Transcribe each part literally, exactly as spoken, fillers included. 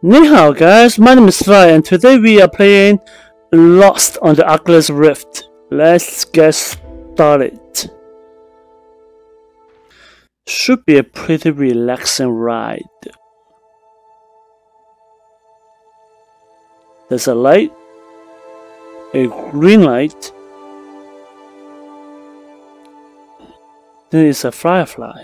Ni hao guys, my name is Fly and today we are playing Lost on the Oculus Rift. Let's get started. Should be a pretty relaxing ride. There's a light, a green light, then it's a firefly.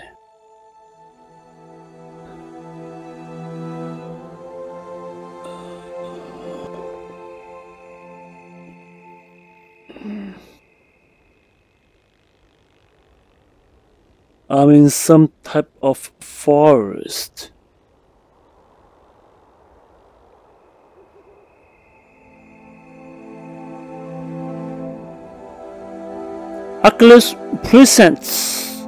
I'm in some type of forest. Oculus presents.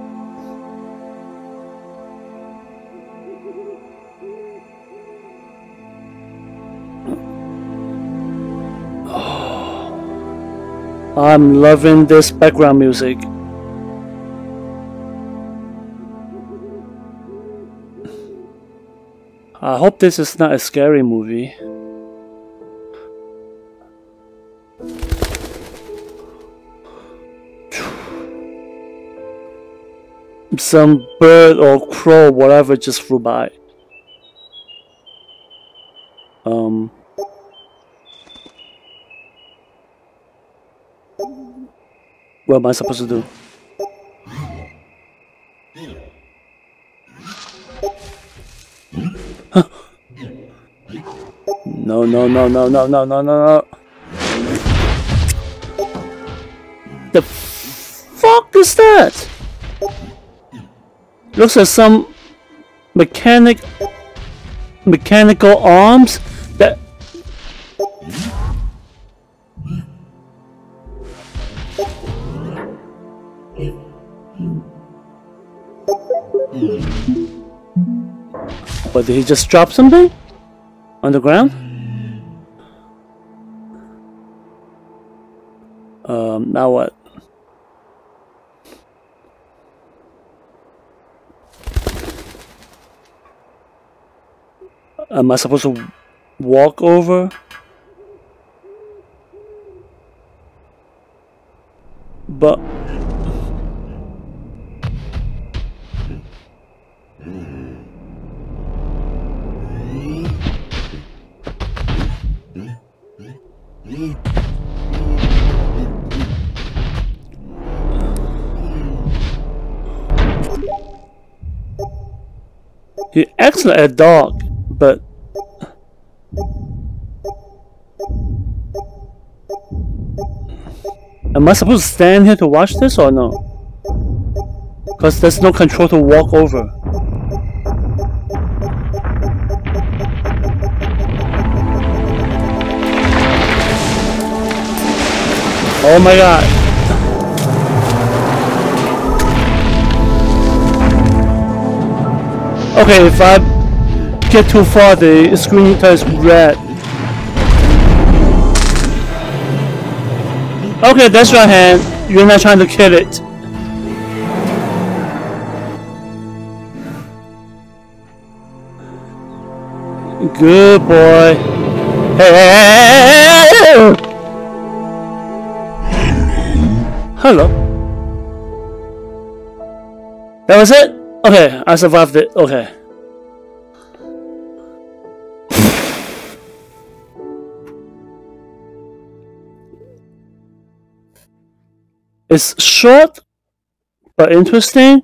Oh, I'm loving this background music. I hope this is not a scary movie. Some bird or crow, whatever, just flew by. Um. What am I supposed to do? No, no, no, no, no, no, no, no, no. The fuck is that? Looks like some mechanic, mechanical arms that. But did he just drop something on the ground? Um, now what? Am I supposed to walk over? But he acts like a dog, but am I supposed to stand here to watch this or no? Because there's no control to walk over. Oh my god. Okay, if I get too far, the screen turns red. Okay, that's your hand. You're not trying to kill it. Good boy. Hey! Hello. That was it? Okay, I survived it. Okay. It's short, but interesting.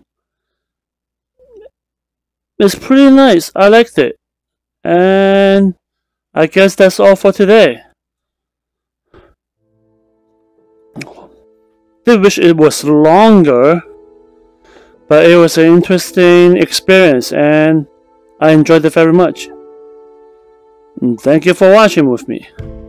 It's pretty nice. I liked it. And I guess that's all for today. I wish it was longer, but it was an interesting experience and I enjoyed it very much. And thank you for watching with me.